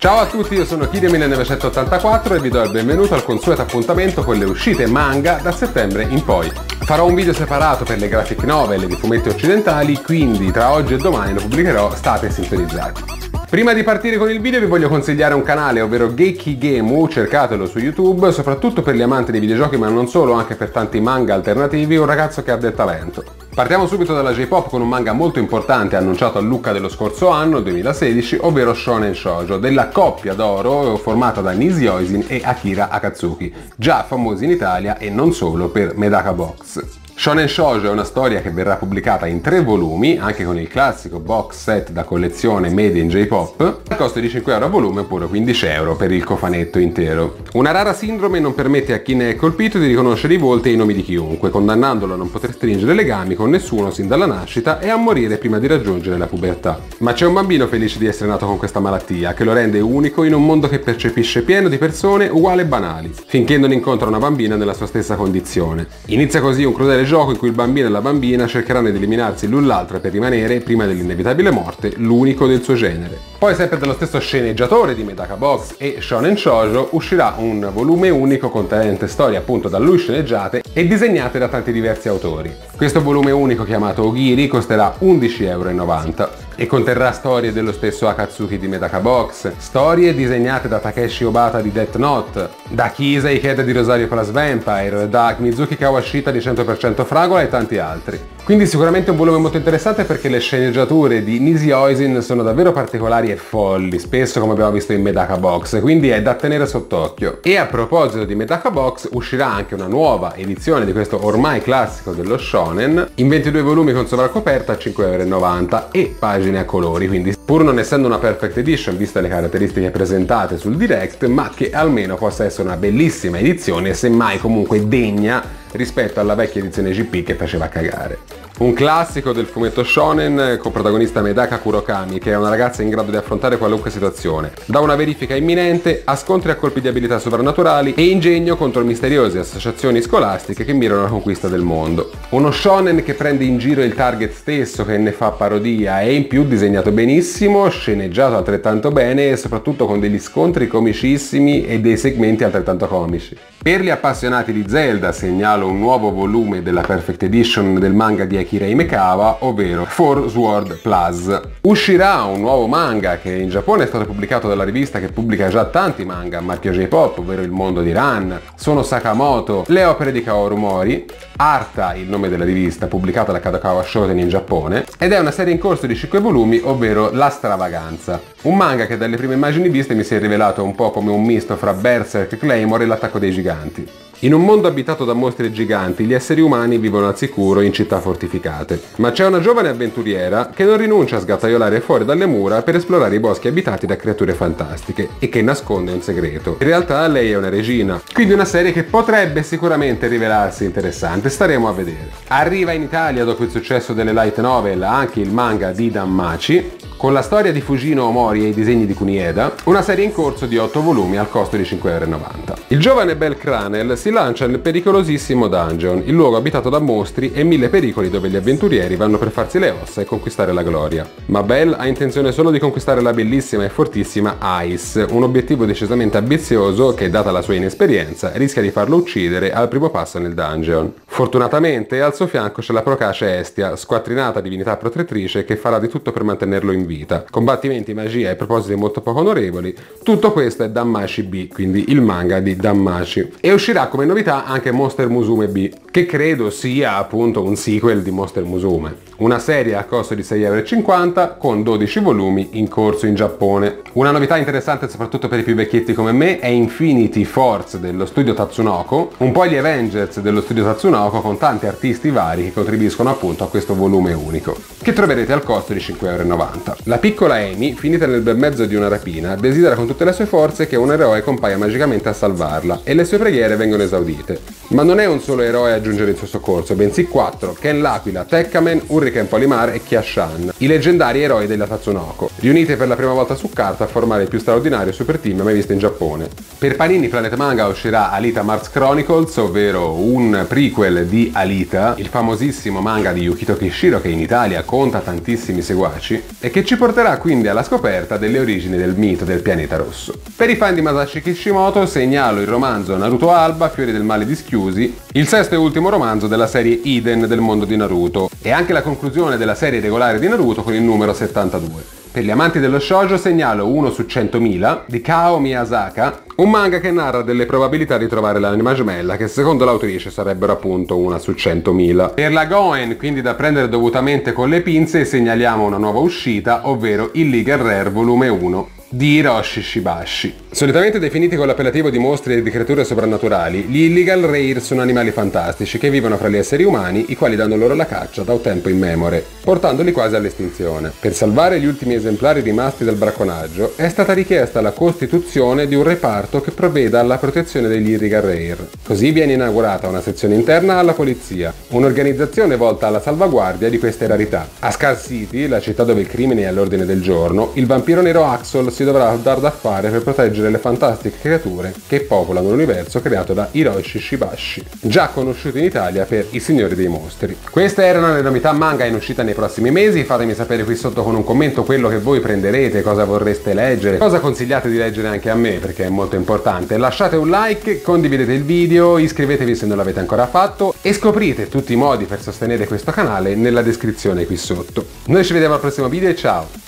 Ciao a tutti, io sono Kide1984 e vi do il benvenuto al consueto appuntamento con le uscite manga da settembre in poi. Farò un video separato per le graphic novel e i fumetti occidentali, quindi tra oggi e domani lo pubblicherò, state sintonizzati. Prima di partire con il video vi voglio consigliare un canale, ovvero Geiki Gemu, cercatelo su YouTube, soprattutto per gli amanti dei videogiochi ma non solo, anche per tanti manga alternativi, un ragazzo che ha del talento. Partiamo subito dalla J-Pop con un manga molto importante annunciato a Lucca dello scorso anno, 2016, ovvero Shonen Shoujo, della coppia d'oro formata da Nisi Oisin e Akira Akatsuki, già famosi in Italia e non solo per Medaka Box. Shonen Shoujo è una storia che verrà pubblicata in 3 volumi, anche con il classico box set da collezione Made in J-Pop, al costo di 5 euro a volume oppure 15 euro per il cofanetto intero. Una rara sindrome non permette a chi ne è colpito di riconoscere i volti e i nomi di chiunque, condannandolo a non poter stringere legami con nessuno sin dalla nascita e a morire prima di raggiungere la pubertà. Ma c'è un bambino felice di essere nato con questa malattia, che lo rende unico in un mondo che percepisce pieno di persone uguali e banali, finché non incontra una bambina nella sua stessa condizione. Inizia così un crudele gioco in cui il bambino e la bambina cercheranno di eliminarsi l'un l'altra per rimanere, prima dell'inevitabile morte, l'unico del suo genere. Poi, sempre dallo stesso sceneggiatore di Medaka Box e Shonen Shoujo, uscirà un volume unico contenente storie appunto da lui sceneggiate e disegnate da tanti diversi autori. Questo volume unico, chiamato Ogiri, costerà 11,90 euro e conterrà storie dello stesso Akatsuki di Medaka Box, storie disegnate da Takeshi Obata di Death Note, da Kisa Ikeda di Rosario Plus Vampire, da Mizuki Kawashita di 100% Fragola e tanti altri. Quindi sicuramente un volume molto interessante perché le sceneggiature di Nisi Oisin sono davvero particolari e folli, spesso come abbiamo visto in Medaka Box, quindi è da tenere sott'occhio. E a proposito di Medaka Box, uscirà anche una nuova edizione di questo ormai classico dello shonen, in 22 volumi con sovraccoperta a 5,90 euro e pagine a colori, quindi pur non essendo una perfect edition viste le caratteristiche presentate sul direct, ma che almeno possa essere una bellissima edizione e semmai comunque degna rispetto alla vecchia edizione GP che faceva cagare. Un classico del fumetto shonen con protagonista Medaka Kurokami, che è una ragazza in grado di affrontare qualunque situazione, da una verifica imminente a scontri a colpi di abilità sovrannaturali e ingegno contro misteriose associazioni scolastiche che mirano alla conquista del mondo. Uno shonen che prende in giro il target stesso, che ne fa parodia e in più disegnato benissimo, sceneggiato altrettanto bene e soprattutto con degli scontri comicissimi e dei segmenti altrettanto comici. Per gli appassionati di Zelda segnalo un nuovo volume della Perfect Edition del manga di Akira Himekawa, ovvero Four Sword Plus. Uscirà un nuovo manga che in Giappone è stato pubblicato dalla rivista che pubblica già tanti manga a marchio J-Pop, ovvero Il Mondo di Ran, Sono Sakamoto, le opere di Kaoru Mori, Arta, il nome della rivista, pubblicata da Kadokawa Shoten in Giappone, ed è una serie in corso di 5 volumi, ovvero La Stravaganza. Un manga che dalle prime immagini viste mi si è rivelato un po' come un misto fra Berserk, Claymore e l'Attacco dei Giganti. In un mondo abitato da mostri giganti, gli esseri umani vivono al sicuro in città fortificate. Ma c'è una giovane avventuriera che non rinuncia a sgattaiolare fuori dalle mura per esplorare i boschi abitati da creature fantastiche e che nasconde un segreto. In realtà lei è una regina, quindi una serie che potrebbe sicuramente rivelarsi interessante, staremo a vedere. Arriva in Italia dopo il successo delle light novel anche il manga di Danmachi, con la storia di Fujino Omori e i disegni di Kunieda, una serie in corso di 8 volumi al costo di 5,90 euro. Il giovane Bel Cranel si lancia nel pericolosissimo dungeon, il luogo abitato da mostri e 1000 pericoli dove gli avventurieri vanno per farsi le ossa e conquistare la gloria. Ma Bel ha intenzione solo di conquistare la bellissima e fortissima Ice, un obiettivo decisamente ambizioso che, data la sua inesperienza, rischia di farlo uccidere al primo passo nel dungeon. Fortunatamente al suo fianco c'è la procace Estia, squattrinata divinità protettrice che farà di tutto per mantenerlo in vita. Combattimenti, magia e propositi molto poco onorevoli. Tutto questo è Danmachi B, quindi il manga di Danmachi. E uscirà come novità anche Monster Musume B, che credo sia appunto un sequel di Monster Musume. Una serie a costo di 6,50 euro con 12 volumi in corso in Giappone. Una novità interessante soprattutto per i più vecchietti come me è Infinity Force dello studio Tatsunoko, un po' gli Avengers dello studio Tatsunoko con tanti artisti vari che contribuiscono appunto a questo volume unico, che troverete al costo di 5,90 euro. La piccola Amy, finita nel bel mezzo di una rapina, desidera con tutte le sue forze che un eroe compaia magicamente a salvarla e le sue preghiere vengono esaudite. Ma non è un solo eroe a giungere in suo soccorso, bensì 4: Ken l'Aquila, Tekkamen, Hurricane Polimar e Kyashan, i leggendari eroi della Tatsunoko, riuniti per la prima volta su carta a formare il più straordinario super team mai visto in Giappone. Per Panini Planet Manga uscirà Alita Mars Chronicles, ovvero un prequel di Alita, il famosissimo manga di Yukito Kishiro che in Italia conta tantissimi seguaci e che che ci porterà quindi alla scoperta delle origini del mito del pianeta rosso. Per i fan di Masashi Kishimoto segnalo il romanzo Naruto Alba, Fiori del male dischiusi, il sesto e ultimo romanzo della serie Iden del mondo di Naruto, e anche la conclusione della serie regolare di Naruto con il numero 72. Per gli amanti dello shoujo segnalo 1 su 100.000 di Kao Miyazaka, un manga che narra delle probabilità di trovare l'anima gemella che secondo l'autrice sarebbero appunto 1 su 100.000. Per la Goen, quindi da prendere dovutamente con le pinze, segnaliamo una nuova uscita, ovvero Illegal Rare volume 1 di Hiroshi Shibashi. Solitamente definiti con l'appellativo di mostri e di creature soprannaturali, gli Illegal Rare sono animali fantastici che vivono fra gli esseri umani, i quali danno loro la caccia da un tempo immemore, portandoli quasi all'estinzione. Per salvare gli ultimi esemplari rimasti dal bracconaggio è stata richiesta la costituzione di un reparto che provveda alla protezione degli Illegal Rare. Così viene inaugurata una sezione interna alla polizia, un'organizzazione volta alla salvaguardia di queste rarità. A Scar City, la città dove il crimine è all'ordine del giorno, il vampiro nero Axol si dovrà dar da fare per proteggere le fantastiche creature che popolano l'universo creato da Hiroshi Shibashi, già conosciuto in Italia per I Signori dei Mostri. Queste erano le novità manga in uscita nei prossimi mesi. Fatemi sapere qui sotto con un commento quello che voi prenderete, cosa vorreste leggere, cosa consigliate di leggere anche a me, perché è molto importante. Lasciate un like, condividete il video, iscrivetevi se non l'avete ancora fatto e scoprite tutti i modi per sostenere questo canale nella descrizione qui sotto. Noi ci vediamo al prossimo video e ciao!